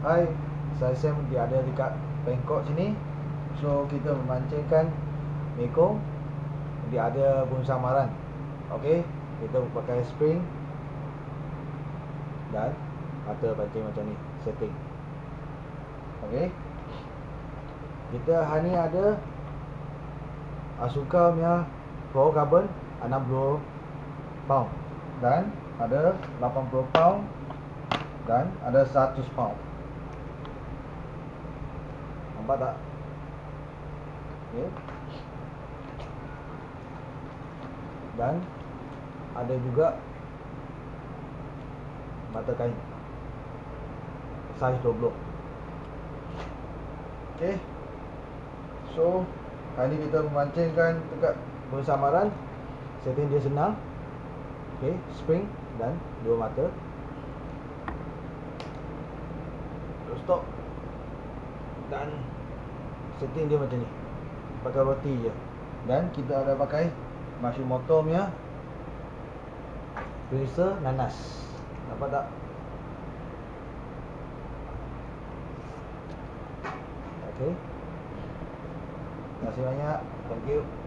Hai, saya Sam, dia ada dekat Bangkok sini. So kita memancingkan mekong. Dia ada bunga samaran. Okey, kita pakai spring dan mata pancing macam ni, setting. Okey. Kita hari ni ada Asuka punya fluorocarbon 60 pound dan ada 80 pound dan ada 100 pound. Nampak tak? Okay. Dan ada juga mata kain saiz 20. Okay. So hari ni kita memancingkan dekat bersamaran. Setting dia senang. Okay, spring dan dua mata. Terus stop. Dan setting dia macam ni, pakai roti je. Dan kita ada pakai Matsumoto punya Freezer nanas. Nampak tak? Okay. Terima kasih banyak. Thank you.